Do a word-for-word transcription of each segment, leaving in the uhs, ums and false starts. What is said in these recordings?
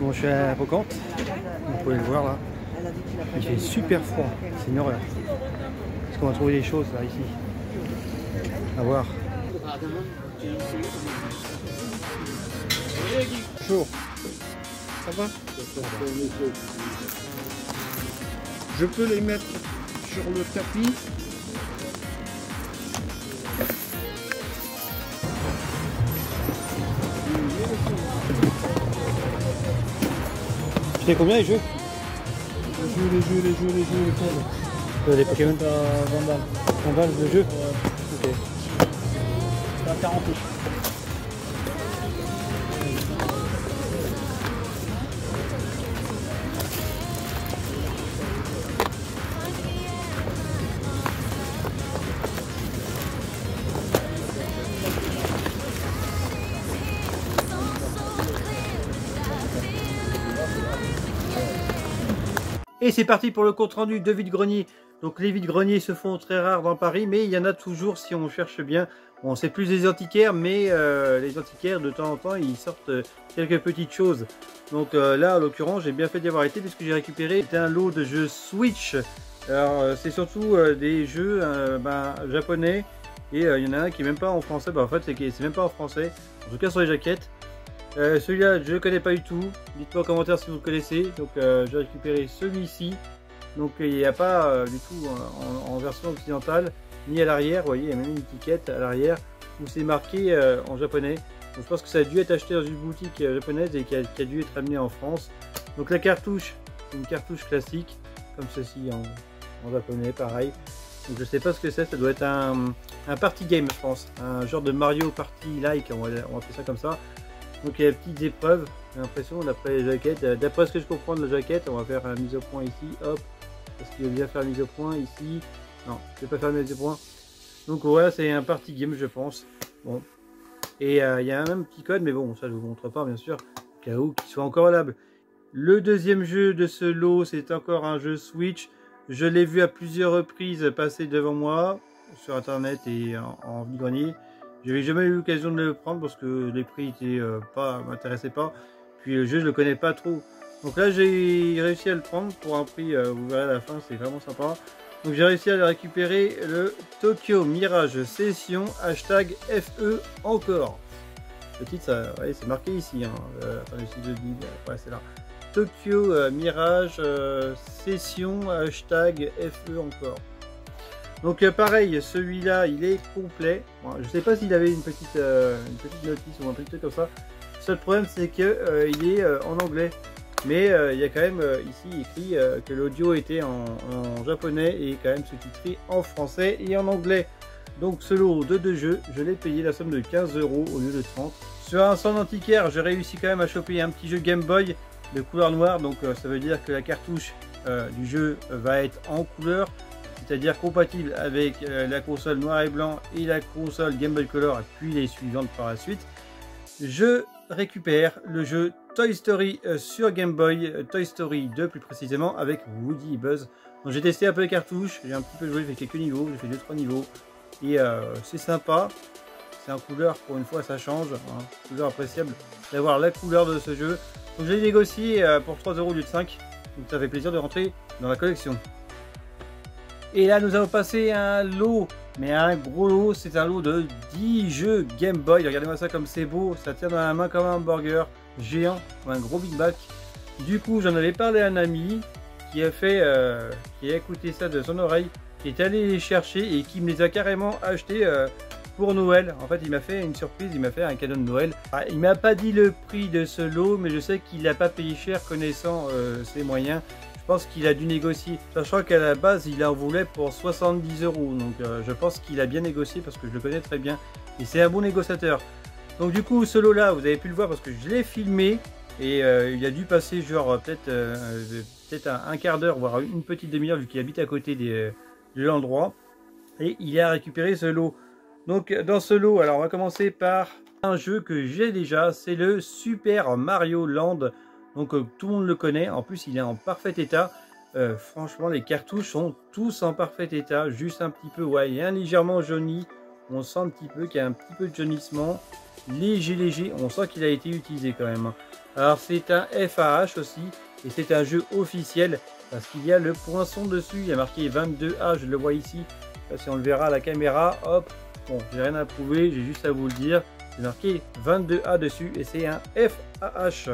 Bon, je suis à Brocante, vous pouvez le voir là. Il fait super froid, c'est une horreur. Est-ce qu'on va trouver des choses là ici? À voir. Chaud. Ça va? Je peux les mettre sur le tapis. Tu sais combien les jeux? Les jeux, les jeux, les jeux, les jeux, les jeux. Euh, les Pokémon? vingt balles. vingt balles de jeu? Ouais. Ok. C'est à quarante. Et c'est parti pour le compte rendu de vide-grenier. Donc les vide-greniers se font très rares dans Paris, mais il y en a toujours si on cherche bien. Bon, c'est plus des antiquaires, mais euh, les antiquaires de temps en temps ils sortent euh, quelques petites choses. Donc euh, là en l'occurrence j'ai bien fait d'y avoir été puisque j'ai récupéré un lot de jeux Switch. Alors euh, c'est surtout euh, des jeux euh, ben, japonais et euh, il y en a un qui est même pas en français. Ben, en fait c'est même pas en français, en tout cas sur les jaquettes. Euh, celui-là je ne connais pas du tout, dites-moi en commentaire si vous le connaissez. Donc euh, j'ai récupéré celui-ci, donc il n'y a pas euh, du tout en, en, en version occidentale ni à l'arrière. Vous voyez, il y a même une étiquette à l'arrière où c'est marqué euh, en japonais. Donc je pense que ça a dû être acheté dans une boutique euh, japonaise et qui a, qui a dû être amené en France. Donc la cartouche, c'est une cartouche classique comme ceci en, en japonais, pareil. Donc je sais pas ce que c'est, ça doit être un, un party game je pense, un genre de Mario Party like, on va, on va appeler ça comme ça. Donc il y a des petites épreuves, j'ai l'impression, d'après les jaquettes. D'après ce que je comprends de la jaquette, on va faire la mise au point ici, hop. Parce qu'il veut bien faire la mise au point ici. Non, je vais pas faire la mise au point. Donc voilà, c'est un party game, je pense. Bon. Et euh, il y a un même petit code, mais bon, ça je vous montre pas, bien sûr, au cas où qu'il soit encore valable. Le deuxième jeu de ce lot, c'est encore un jeu Switch. Je l'ai vu à plusieurs reprises passer devant moi, sur internet et en, en vide-grenier. Je n'avais jamais eu l'occasion de le prendre parce que les prix étaient euh, pas, m'intéressaient pas. Puis le jeu, je le connais pas trop. Donc là, j'ai réussi à le prendre pour un prix, euh, vous verrez à la fin, c'est vraiment sympa. Donc j'ai réussi à le récupérer, le Tokyo Mirage Session, hashtag F E encore. Le titre, ça, ouais, c'est marqué ici. Hein. Euh, attendez, si je dis, ouais, c'est là. Tokyo euh, Mirage euh, Session, hashtag F E encore. Donc euh, pareil, celui-là il est complet. Bon, je sais pas s'il avait une petite, euh, une petite notice ou un petit truc comme ça. Le seul problème c'est que euh, il est euh, en anglais. Mais euh, il y a quand même euh, ici écrit euh, que l'audio était en, en japonais et quand même sous-titré en français et en anglais. Donc ce lot de deux jeux, je l'ai payé la somme de quinze euros au lieu de trente. Sur un stand antiquaire, j'ai réussi quand même à choper un petit jeu Game Boy de couleur noire. Donc euh, ça veut dire que la cartouche euh, du jeu va être en couleur. C'est-à-dire compatible avec euh, la console noir et blanc et la console Game Boy Color et puis les suivantes par la suite. Je récupère le jeu Toy Story euh, sur Game Boy, euh, Toy Story deux plus précisément avec Woody et Buzz. J'ai testé un peu les cartouches, j'ai un petit peu joué, j'ai fait quelques niveaux, j'ai fait deux trois niveaux et euh, c'est sympa. C'est en couleur, pour une fois ça change, hein, toujours appréciable d'avoir la couleur de ce jeu. Donc je l'ai négocié euh, pour trois euros au lieu de cinq, donc ça fait plaisir de rentrer dans la collection. Et là nous allons passer un lot, mais un gros lot, c'est un lot de dix jeux Game Boy. Regardez-moi ça comme c'est beau, ça tient dans la main comme un hamburger géant, un gros Big Mac. Du coup j'en avais parlé à un ami qui a fait, euh, qui a écouté ça de son oreille, qui est allé les chercher et qui me les a carrément achetés euh, pour Noël. En fait il m'a fait une surprise, il m'a fait un cadeau de Noël. Ah, il m'a pas dit le prix de ce lot, mais je sais qu'il n'a pas payé cher connaissant euh, ses moyens. Je pense qu'il a dû négocier, sachant qu'à la base il en voulait pour soixante-dix euros, donc euh, je pense qu'il a bien négocié parce que je le connais très bien et c'est un bon négociateur. Donc du coup ce lot là vous avez pu le voir parce que je l'ai filmé et euh, il a dû passer genre peut-être euh, peut-être un, un quart d'heure voire une petite demi-heure vu qu'il habite à côté des, de l'endroit et il a récupéré ce lot. Donc dans ce lot, alors on va commencer par un jeu que j'ai déjà, c'est le Super Mario Land. Donc euh, tout le monde le connaît, en plus il est en parfait état. Euh, franchement les cartouches sont tous en parfait état, juste un petit peu, ouais, il y a un légèrement jauni. On sent un petit peu qu'il y a un petit peu de jaunissement. léger léger, on sent qu'il a été utilisé quand même. Alors c'est un F A H aussi, et c'est un jeu officiel, parce qu'il y a le poinçon dessus, il y a marqué vingt-deux A, je le vois ici, là, si on le verra à la caméra, hop, bon, j'ai rien à prouver, j'ai juste à vous le dire, c'est marqué vingt-deux A dessus, et c'est un F A H.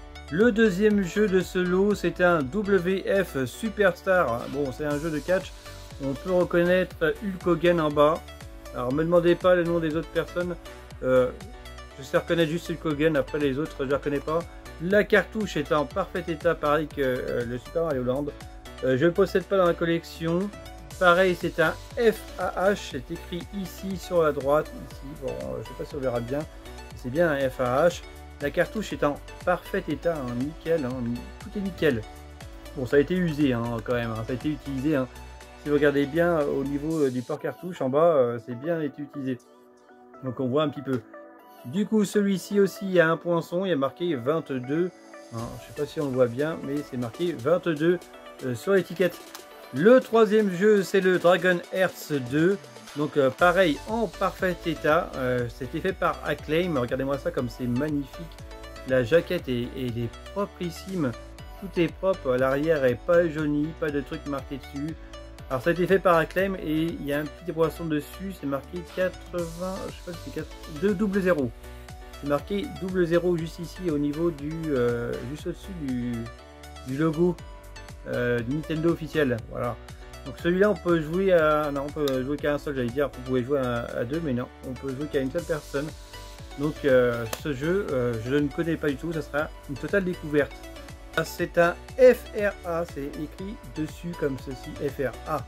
Le deuxième jeu de ce lot, c'est un W F Superstar. Bon, c'est un jeu de catch. On peut reconnaître Hulk Hogan en bas. Alors, me demandez pas le nom des autres personnes. Euh, je sais reconnaître juste Hulk Hogan. Après, les autres, je ne les reconnais pas. La cartouche est en parfait état, pareil que euh, le Super Mario Land. Euh, je ne le possède pas dans la collection. Pareil, c'est un F A H. C'est écrit ici sur la droite. Ici, bon, euh, je ne sais pas si on verra bien. C'est bien un F A H. La cartouche est en parfait état, hein, nickel, hein, tout est nickel. Bon, ça a été usé hein, quand même, hein, ça a été utilisé. Hein. Si vous regardez bien au niveau du port cartouche en bas, euh, c'est bien été utilisé. Donc on voit un petit peu. Du coup, celui-ci aussi, il y a un poinçon, il y a marqué vingt-deux. Hein, je ne sais pas si on le voit bien, mais c'est marqué vingt-deux euh, sur l'étiquette. Le troisième jeu, c'est le Dragon Hearts deux. Donc euh, pareil, en parfait état, euh, c'était fait par Acclaim, regardez-moi ça comme c'est magnifique, la jaquette est, est, est proprissime, tout est propre, l'arrière est pas jauni, pas de trucs marqués dessus. Alors ça a été fait par Acclaim et il y a un petit poisson dessus, c'est marqué quatre-vingts, je sais pas si c'est quatre, deux double zéro. C'est marqué double zéro juste ici au niveau du, euh, juste au-dessus du, du logo euh, Nintendo officiel, voilà. Donc celui-là on peut jouer à... Non, on peut jouer qu'à un seul, j'allais dire, vous pouvez jouer à, à deux, mais non, on peut jouer qu'à une seule personne. Donc euh, ce jeu, euh, je ne connais pas du tout, ça sera une totale découverte. C'est un F R A, c'est écrit dessus comme ceci, F R A.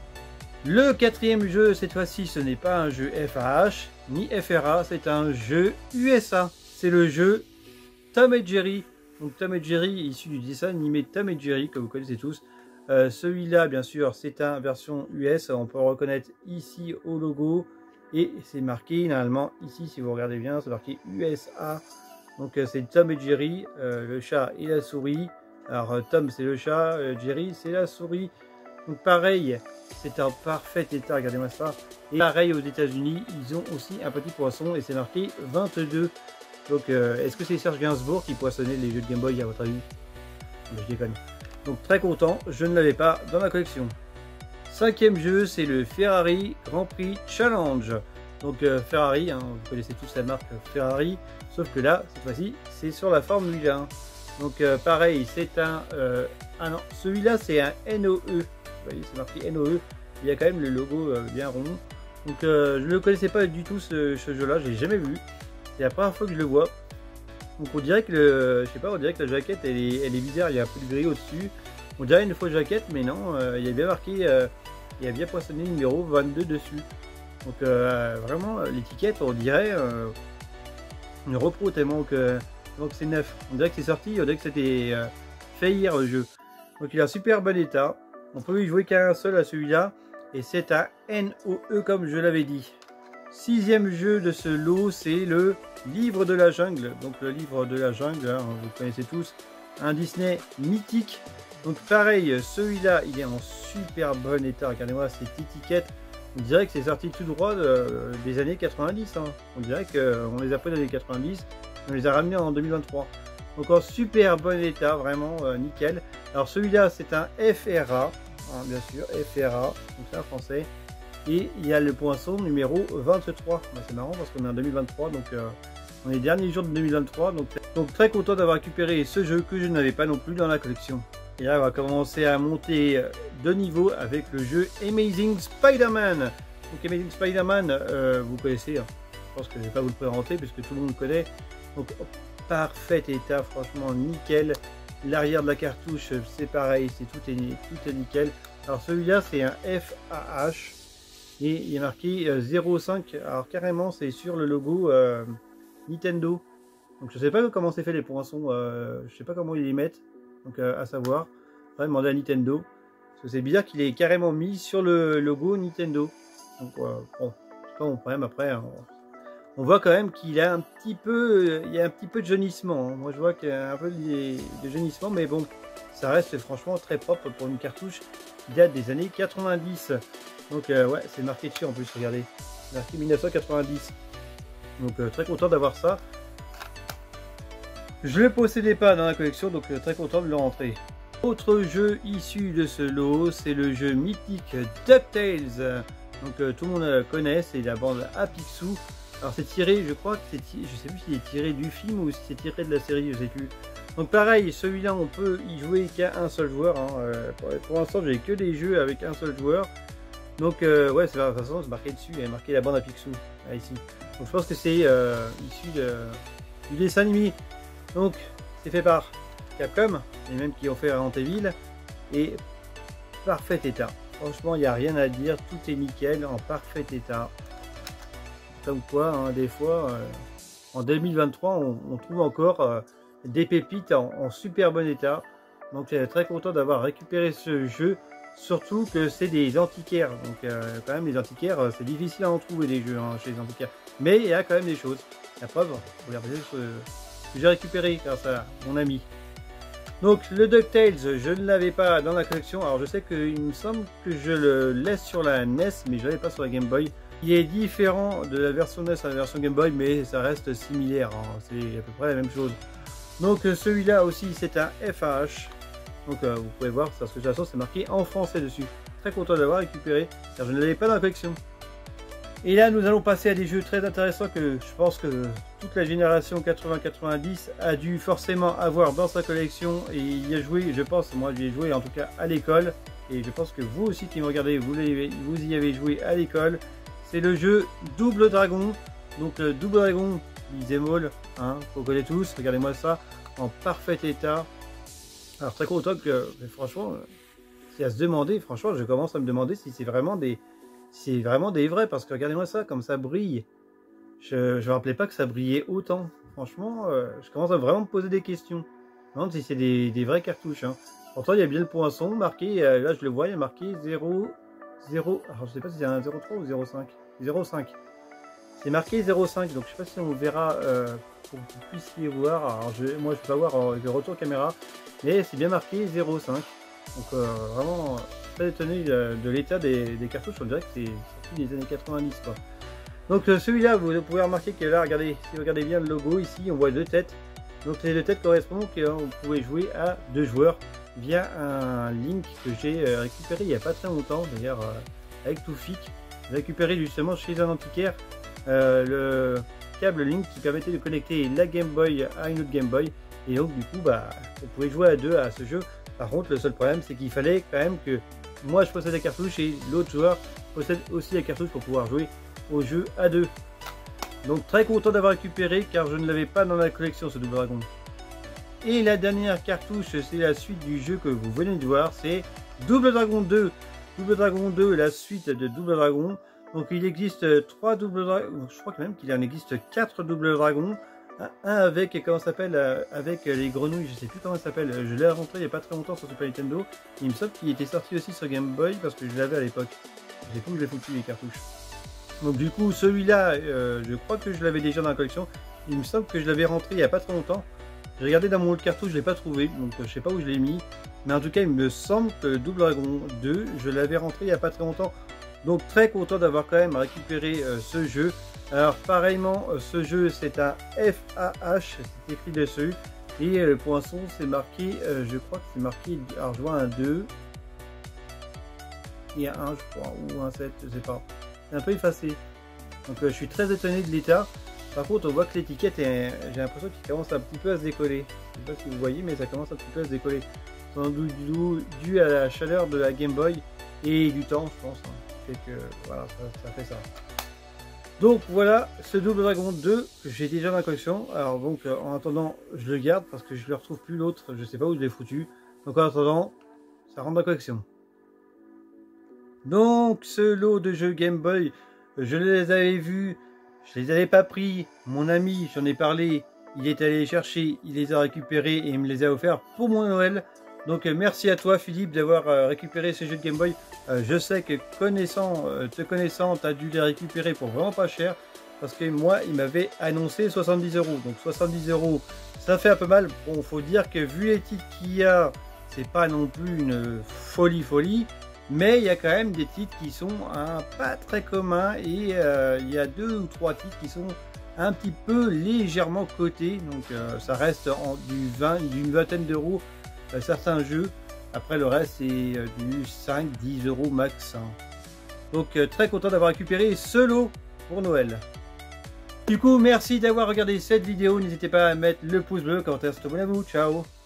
Le quatrième jeu, cette fois-ci, ce n'est pas un jeu F A H, ni F R A, c'est un jeu U S A. C'est le jeu Tom et Jerry. Donc Tom et Jerry, issu du dessin animé Tom et Jerry, que vous connaissez tous. Euh, Celui-là, bien sûr, c'est une version U S. On peut le reconnaître ici au logo. Et c'est marqué, normalement, ici, si vous regardez bien, c'est marqué U S A. Donc, euh, c'est Tom et Jerry, euh, le chat et la souris. Alors, euh, Tom, c'est le chat, euh, Jerry, c'est la souris. Donc, pareil, c'est en parfait état, regardez-moi ça. Et pareil, aux États-Unis, ils ont aussi un petit poisson et c'est marqué vingt-deux. Donc, euh, est-ce que c'est Serge Gainsbourg qui poissonnait les jeux de Game Boy, à votre avis? Je déconne. Donc très content, je ne l'avais pas dans ma collection. Cinquième jeu, c'est le Ferrari Grand Prix Challenge. Donc euh, Ferrari, hein, vous connaissez tous la marque Ferrari, sauf que là, cette fois-ci, c'est sur la Formule un. Donc euh, pareil, c'est un... Euh, ah non, celui-là c'est un N O E. Vous voyez, c'est marqué N O E. Il y a quand même le logo euh, bien rond. Donc euh, je ne connaissais pas du tout ce, ce jeu-là, je l'ai jamais vu. C'est la première fois que je le vois. Donc on dirait que le, je sais pas, on dirait que la jaquette elle est, elle est bizarre, il y a un peu de gris au-dessus. On dirait une fausse jaquette, mais non, euh, il y a bien marqué, euh, il y a bien poinçonné numéro vingt-deux dessus. Donc euh, vraiment l'étiquette, on dirait euh, une repro tellement que, que c'est neuf. On dirait que c'est sorti, on dirait que c'était euh, fait hier le jeu. Donc il est en super bon état. On peut y jouer qu'à un seul à celui-là, et c'est un N O E comme je l'avais dit. Sixième jeu de ce lot, c'est le Livre de la Jungle. Donc le Livre de la Jungle, hein, vous connaissez tous, un Disney mythique. Donc pareil, celui-là, il est en super bon état. Regardez-moi cette étiquette. On dirait que c'est sorti tout droit de, des années quatre-vingt-dix. Hein. On dirait qu'on les a pris dans les années quatre-vingt-dix. On les a ramenés en deux mille vingt-trois. Donc en super bon état, vraiment euh, nickel. Alors celui-là, c'est un F R A, hein, bien sûr, F R A, donc c'est un français. Et il y a le poinçon numéro vingt-trois. Bah, c'est marrant parce qu'on est en deux mille vingt-trois, donc euh, on est les derniers jours de deux mille vingt-trois. Donc, donc très content d'avoir récupéré ce jeu que je n'avais pas non plus dans la collection. Et là, on va commencer à monter de niveau avec le jeu Amazing Spider-Man. Donc Amazing Spider-Man, euh, vous connaissez, hein. Je pense que je ne vais pas vous le présenter puisque tout le monde le connaît. Donc parfait état, franchement nickel. L'arrière de la cartouche, c'est pareil, c'est tout est, tout est nickel. Alors celui-là, c'est un F A H. Et il est marqué euh, zéro cinq, alors carrément c'est sur le logo euh, Nintendo. Donc je sais pas comment c'est fait les poinçons, euh, je sais pas comment ils les mettent, donc euh, à savoir, on va demander à Nintendo. Parce que c'est bizarre qu'il est carrément mis sur le logo Nintendo. Donc euh, bon, c'est pas mon problème après. Hein. On voit quand même qu'il a un petit peu, euh, il y a un petit peu de jaunissement. Hein. Moi je vois qu'il y a un peu de, de jaunissement, mais bon, ça reste franchement très propre pour une cartouche qui date des années quatre-vingt-dix. Donc euh, ouais, c'est marqué dessus en plus, regardez. Marqué mille neuf cent quatre-vingt-dix. Donc euh, très content d'avoir ça. Je le possédais pas dans la collection, donc euh, très content de le rentrer. Autre jeu issu de ce lot, c'est le jeu mythique DuckTales. Donc euh, tout le monde euh, connaît, c'est la bande à Picsou. Alors c'est tiré, je crois que c'est, je sais plus s'il est tiré du film ou si c'est tiré de la série, je sais plus. Donc pareil, celui-là on peut y jouer qu'à un seul joueur. Hein. Euh, pour pour l'instant j'ai que des jeux avec un seul joueur. Donc euh, ouais, de toute façon c'est marqué dessus, il y a marqué la bande à Picsou, là, ici. Donc je pense que c'est euh, issu de, du dessin animé. Donc c'est fait par Capcom, les mêmes qui ont fait Resident Evil, et parfait état. Franchement, il n'y a rien à dire, tout est nickel, en parfait état. Comme quoi, hein, des fois, euh, en deux mille vingt-trois, on, on trouve encore euh, des pépites en, en super bon état. Donc, je suis très content d'avoir récupéré ce jeu, surtout que c'est des antiquaires. Donc, euh, quand même, les antiquaires, c'est difficile à en trouver des jeux hein, chez les antiquaires. Mais il y a quand même des choses. La preuve, regardez ce que j'ai récupéré grâce à mon ami. Donc le DuckTales, je ne l'avais pas dans la collection. Alors je sais qu'il me semble que je le laisse sur la N E S, mais je ne l'avais pas sur la Game Boy. Il est différent de la version N E S à la version Game Boy, mais ça reste similaire. Hein. C'est à peu près la même chose. Donc celui-là aussi, c'est un F A H. Donc euh, vous pouvez voir, parce que de toute façon c'est marqué en français dessus. Très content d'avoir récupéré, car je ne l'avais pas dans la collection. Et là, nous allons passer à des jeux très intéressants que je pense que toute la génération quatre-vingts quatre-vingt-dix a dû forcément avoir dans sa collection et y a joué, je pense, moi j'y ai joué en tout cas à l'école. Et je pense que vous aussi qui me regardez, vous, vous y avez joué à l'école. C'est le jeu Double Dragon. Donc le Double Dragon, Beat'em, hein, vous connaissez tous, regardez-moi ça, en parfait état. Alors très content que, mais franchement, c'est à se demander, franchement, je commence à me demander si c'est vraiment des... C'est vraiment des vrais, parce que regardez-moi ça, comme ça brille. Je ne me rappelais pas que ça brillait autant. Franchement, euh, je commence à vraiment me poser des questions. Je me demande si c'est des, des vraies cartouches. Hein. Pourtant, il y a bien le poinçon marqué, euh, là je le vois, il y a marqué zéro, zéro. Alors je sais pas si c'est un zéro trois ou zéro cinq. zéro cinq. C'est marqué zéro cinq, donc je sais pas si on verra euh, pour que vous puissiez voir. Alors je, moi je peux pas voir avec le retour caméra, mais c'est bien marqué zéro cinq. Donc euh, vraiment... très étonné de, de l'état des, des cartouches, on dirait que c'est sorti des années quatre-vingt-dix quoi. Donc euh, celui-là, vous pouvez remarquer que là, regardez, si vous regardez bien le logo ici, on voit deux têtes. Donc les deux têtes correspondent qu'on pouvait jouer à deux joueurs via un link que j'ai euh, récupéré il n'y a pas très longtemps, d'ailleurs euh, avec Toufik. J'ai récupéré justement chez un antiquaire euh, le câble link qui permettait de connecter la Game Boy à une autre Game Boy. Et donc du coup, bah, on pouvait jouer à deux à ce jeu. Par contre, le seul problème, c'est qu'il fallait quand même que moi je possède la cartouche et l'autre joueur possède aussi la cartouche pour pouvoir jouer au jeu à deux. Donc très content d'avoir récupéré car je ne l'avais pas dans la collection ce Double Dragon. Et la dernière cartouche, c'est la suite du jeu que vous venez de voir, c'est Double Dragon deux. Double Dragon deux, la suite de Double Dragon. Donc il existe trois Double Dragons, je crois que même qu'il en existe quatre Double Dragons. Un avec, comment ça s'appelle, avec les grenouilles, je sais plus comment ça s'appelle, je l'ai rentré il n'y a pas très longtemps sur Super Nintendo. Il me semble qu'il était sorti aussi sur Game Boy parce que je l'avais à l'époque. Je sais pas où je l'ai foutu les cartouches. Donc du coup celui-là, euh, je crois que je l'avais déjà dans la collection. Il me semble que je l'avais rentré il n'y a pas très longtemps. J'ai regardé dans mon autre cartouche, je l'ai pas trouvé, donc je sais pas où je l'ai mis. Mais en tout cas il me semble que Double Dragon deux, je l'avais rentré il n'y a pas très longtemps. Donc très content d'avoir quand même récupéré euh, ce jeu. Alors pareillement, ce jeu c'est un F A H, c'est écrit dessus. Et le poinçon c'est marqué, euh, je crois que c'est marqué, alors je vois un deux. Et un un je crois, ou un sept, je sais pas. C'est un peu effacé. Donc euh, je suis très étonné de l'état. Par contre on voit que l'étiquette, est, j'ai l'impression qu'il commence un petit peu à se décoller. Je sais pas si vous voyez mais ça commence un petit peu à se décoller. Sans doute dû, dû à la chaleur de la Game Boy et du temps je pense. Hein. C'est que voilà, ça, ça fait ça. Donc voilà ce Double Dragon deux que j'ai déjà dans la collection. Alors donc euh, en attendant je le garde parce que je ne le retrouve plus l'autre, je sais pas où je l'ai foutu. Donc en attendant ça rentre dans la collection. Donc ce lot de jeux Game Boy, je les avais vus, je les avais pas pris. Mon ami, j'en ai parlé, il est allé les chercher, il les a récupérés et il me les a offerts pour mon Noël. Donc euh, merci à toi Philippe d'avoir euh, récupéré ces jeux de Game Boy. Euh, je sais que connaissant, euh, te connaissant, tu as dû les récupérer pour vraiment pas cher. Parce que moi, il m'avait annoncé soixante-dix euros. Donc soixante-dix euros, ça fait un peu mal. Bon, faut dire que vu les titres qu'il y a, c'est pas non plus une folie folie. Mais il y a quand même des titres qui sont hein, pas très communs. Et euh, il y a deux ou trois titres qui sont un petit peu légèrement coté, donc euh, ça reste en, du vingt, d'une vingtaine d'euros euh, certains jeux. Après le reste c'est euh, du cinq dix euros max. Hein. Donc euh, très content d'avoir récupéré ce lot pour Noël. Du coup, merci d'avoir regardé cette vidéo. N'hésitez pas à mettre le pouce bleu, commentaire, c'est abonnez-vous. Ciao.